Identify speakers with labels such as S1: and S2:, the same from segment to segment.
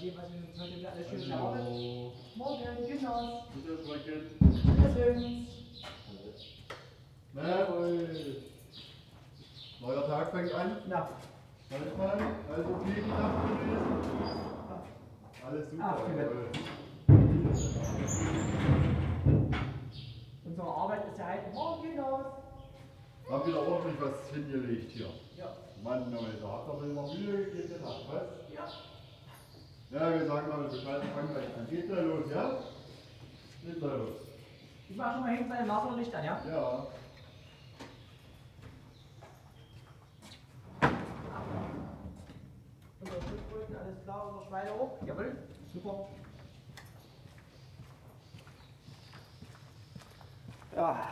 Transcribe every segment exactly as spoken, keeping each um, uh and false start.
S1: sehen, was wir heute wieder alles schön erwartet. Morgen, Genoss.
S2: Bitte schmecken.
S1: Bitteschön.
S2: Jawohl. Neuer Tag fängt an.
S1: Ja.
S2: Manchmal, alles okay die Nacht gewesen. Alles super.
S1: Ach,
S2: jawohl.
S1: Unsere Arbeit ist ja heute morgen hinaus.
S2: Haben wieder ordentlich was hingelegt hier.
S1: Ja.
S2: Mann, Leute, da hat er immer Mühe gegeben, den Nacht, was?
S1: Ja.
S2: Ja, wir sagen mal Bescheid, fangen gleich an. Geht da los, ja? Geht da los.
S1: Ich mach schon mal hinten ein Laserlicht an, ja?
S2: Ja.
S1: Unser Schildkröten, alles klar, unser Schweine auch. Jawohl, super. Ja.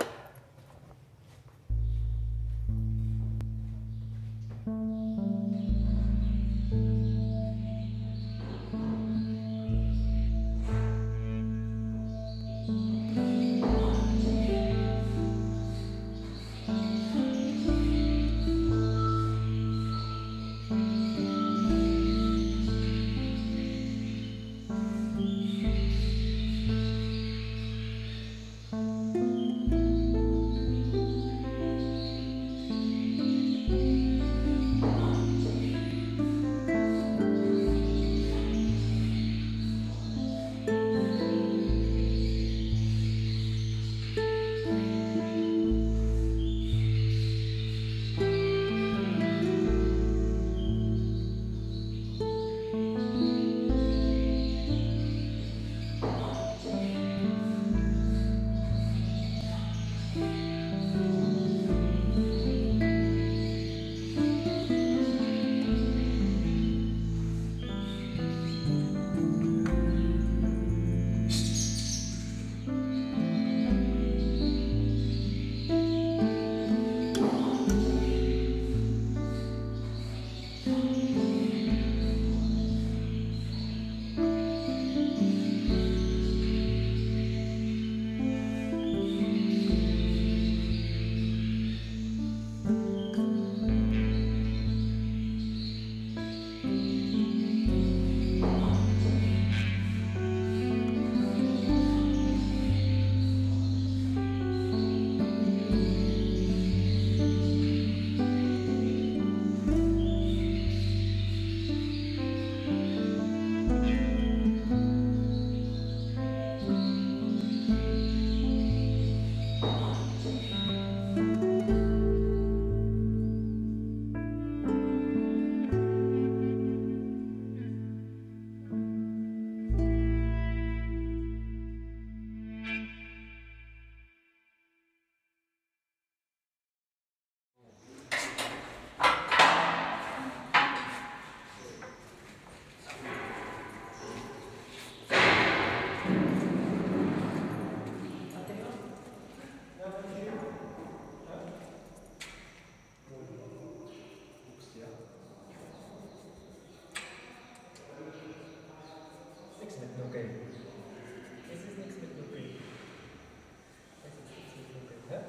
S1: Okay. Es ist nichts mit Nuckel. Es ist nichts mit Nuckel. Hä?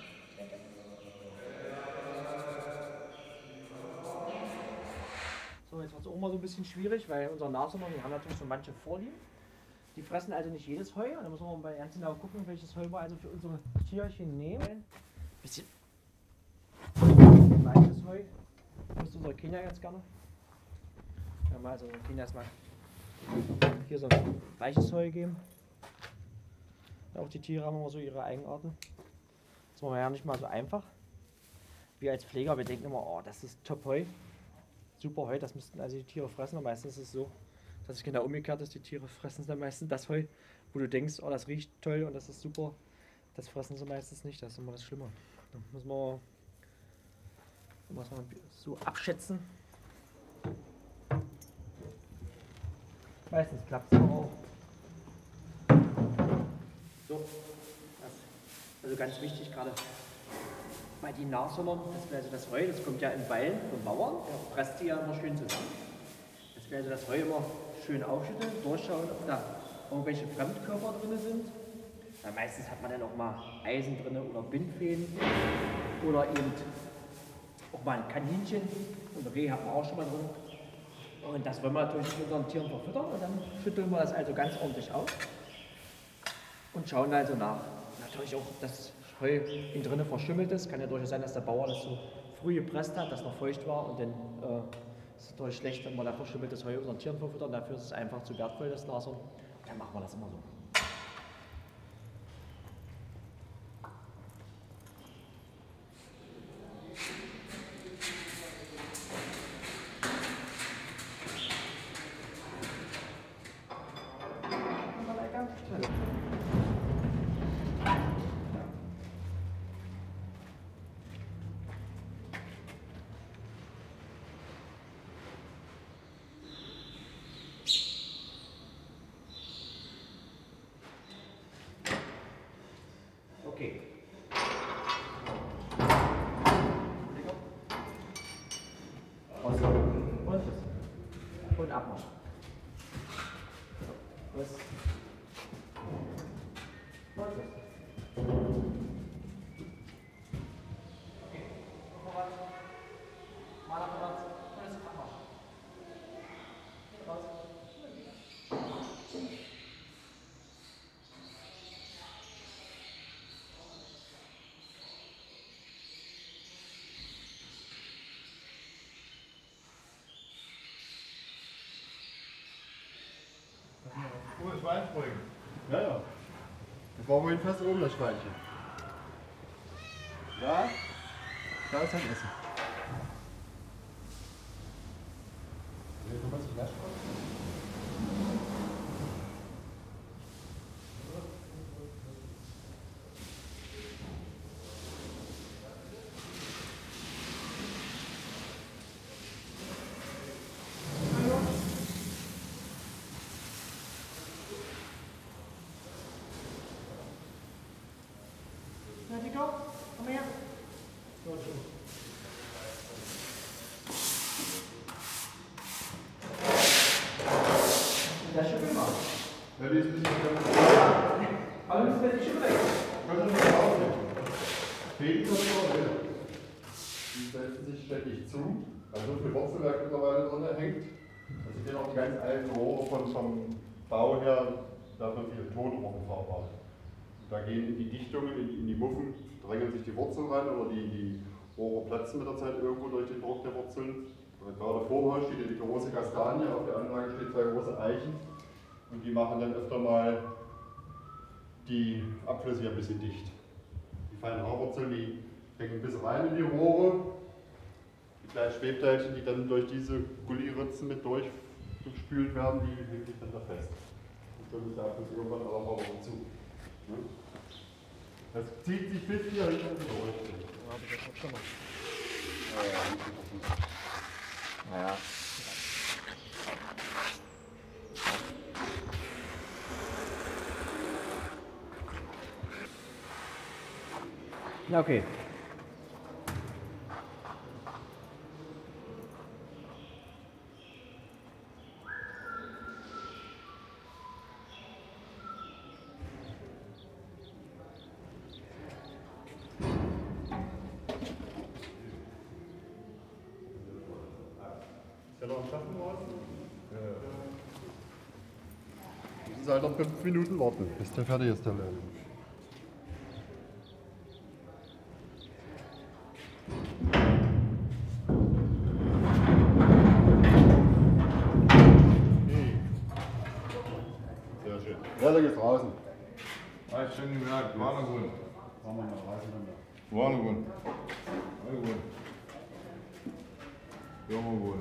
S1: So, jetzt wird es auch mal so ein bisschen schwierig, weil unser Nashörner, wir haben natürlich so manche Vorlieben. Die fressen also nicht jedes Heu. Und da müssen wir mal ganz genau gucken, welches Heu wir also für unsere Tierchen nehmen. Ein bisschen weiches Heu. Das ist unsere Kinder jetzt gerne. Ja, mal also unsere Kinder erstmal hier so ein weiches Heu geben. Auch die Tiere haben immer so ihre Eigenarten. Das machen wir ja nicht mal so einfach. Wir als Pfleger, wir denken immer, oh, das ist top Heu. Super Heu, das müssten also die Tiere fressen. Und meistens ist es so, dass es genau umgekehrt ist. Die Tiere fressen dann meistens das Heu, wo du denkst, oh, das riecht toll und das ist super. Das fressen sie meistens nicht, das ist immer das Schlimme. Da muss man, muss man so abschätzen. Meistens klappt es auch. So, das also ganz wichtig gerade bei den Nashörnern, das wäre also das Heu, das kommt ja in Ballen vom Bauern, der presst die ja immer schön zusammen. Das wäre also das Heu immer schön aufschütteln, durchschauen, ob da irgendwelche Fremdkörper drin sind. Weil meistens hat man dann auch mal Eisen drin oder Bindfäden oder eben auch mal ein Kaninchen und Reh hat man auch schon mal drin. Und das wollen wir natürlich mit unseren Tieren verfüttern und dann schütteln wir das also ganz ordentlich auf und schauen also nach. Natürlich auch, dass Heu innen drinnen verschimmelt ist. Kann ja durchaus sein, dass der Bauer das so früh gepresst hat, dass noch feucht war und dann äh, ist es natürlich schlecht, wenn wir da verschimmeltes Heu unseren Tieren verfüttern. Dafür ist es einfach zu wertvoll, das Nashorn. Dann machen wir das immer so. Okay. Und so. Und das. Und Abmarsch. Was? Und das. Okay. Vorwärts. Mal nach vorwärts. Und das ist Abmarsch. Raus.
S2: Oh, das Schwein springen. Ja, ja. Das brauchen wir ihn fast oben, das Schweinchen. Ja, da ist sein Essen.
S1: Na, Nico, komm her. So, schön. Das ist schon immer.
S2: Ja, die ist ein bisschen
S1: Aber müssen wir nicht schon weg.
S2: Können wir nicht aufnehmen. Fäden das auch wieder. Die setzen sich ständig zu. Also so viel Wurzelwerk mittlerweile drin hängt. Das sind ja auch die ganz alten Rohre von, vom Bau her, da wird viel Tonrohr verbaut. Da gehen in die Dichtungen, in die, in die Muffen, drängen sich die Wurzeln rein oder die, die Rohre platzen mit der Zeit irgendwo durch den Druck der Wurzeln. Gerade vor dem Haus steht ja die große Kastanie, auf der Anlage stehen zwei große Eichen und die machen dann öfter mal die Abflüsse hier ein bisschen dicht. Die feinen Haarwurzeln, die hängen bis rein in die Rohre. Die kleinen Schwebteilchen, die dann durch diese Gulliritzen mit durchgespült werden, die hängen sich dann da fest. Und dann ist der Abfluss irgendwann aller Rohre zu. Das zieht sich bis hier hinter die Rohre.
S1: Ja, aber das hat schon noch.
S2: Naja.
S1: Ja, okay.
S2: Ist ja noch am Schaffen worden? Ja. Müssen Sie halt noch fünf Minuten warten, bis der fertig ist, der Löwen. Sehr schön. Ja, der geht draußen.
S3: Ah, schön gemerkt, war noch gut.
S2: Machen wir mal draußen dann da.
S3: War noch gut. War gut. Ja, mal gut.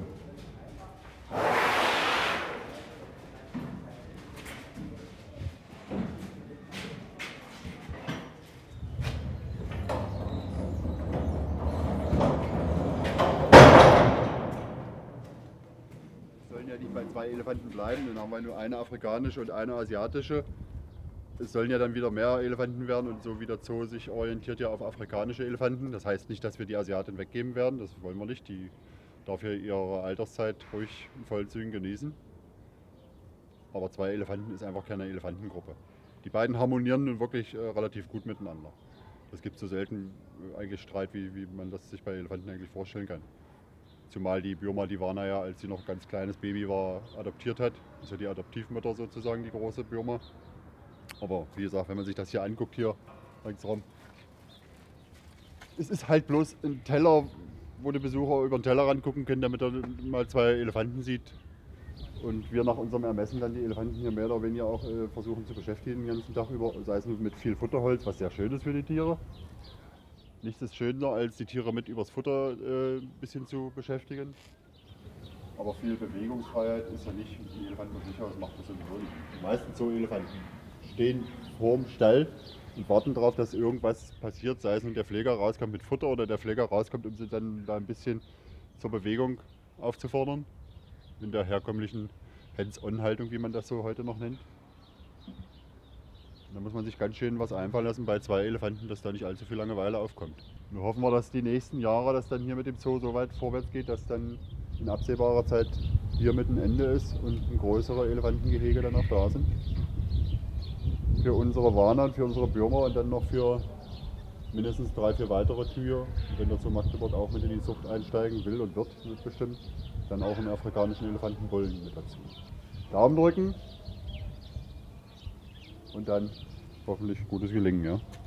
S2: Wir sollen ja nicht bei zwei Elefanten bleiben, dann haben wir nur eine afrikanische und eine asiatische. Es sollen ja dann wieder mehr Elefanten werden und so wie der Zoo sich orientiert ja auf afrikanische Elefanten. Das heißt nicht, dass wir die Asiaten weggeben werden, das wollen wir nicht. Die darf ja ihre Alterszeit ruhig in vollen Zügen genießen. Aber zwei Elefanten ist einfach keine Elefantengruppe. Die beiden harmonieren nun wirklich äh, relativ gut miteinander. Es gibt so selten äh, eigentlich Streit, wie, wie man das sich bei Elefanten eigentlich vorstellen kann. Zumal die Birma, die Warna ja, als sie noch ein ganz kleines Baby war, adoptiert hat. Also die Adoptivmutter sozusagen, die große Birma. Aber wie gesagt, wenn man sich das hier anguckt, hier ringsherum, es ist halt bloß ein Teller, wo die Besucher über den Tellerrand gucken können, damit er mal zwei Elefanten sieht. Und wir nach unserem Ermessen dann die Elefanten hier mehr oder weniger auch äh, versuchen zu beschäftigen den ganzen Tag über, sei es mit viel Futterholz, was sehr schön ist für die Tiere. Nichts ist schöner, als die Tiere mit übers Futter äh, ein bisschen zu beschäftigen. Aber viel Bewegungsfreiheit ist ja nicht, die Elefanten von sich aus macht das sowieso nicht. Die meisten Zoo-Elefanten stehen vorm Stall und warten darauf, dass irgendwas passiert, sei es nun der Pfleger rauskommt mit Futter oder der Pfleger rauskommt, um sie dann da ein bisschen zur Bewegung aufzufordern. In der herkömmlichen Hands-on-Haltung, wie man das so heute noch nennt. Da muss man sich ganz schön was einfallen lassen bei zwei Elefanten, dass da nicht allzu viel Langeweile aufkommt. Nur hoffen wir, dass die nächsten Jahre, dass dann hier mit dem Zoo so weit vorwärts geht, dass dann in absehbarer Zeit hier mit ein Ende ist und ein größere Elefantengehege dann auch da sind. Für unsere Warner und für unsere Birma und dann noch für mindestens drei, vier weitere Kühe. Und wenn der Zoo Magdeburg auch mit in die Zucht einsteigen will und wird, wird bestimmt, dann auch einen afrikanischen Elefantenbullen mit dazu. Daumen drücken und dann hoffentlich gutes Gelingen. Ja?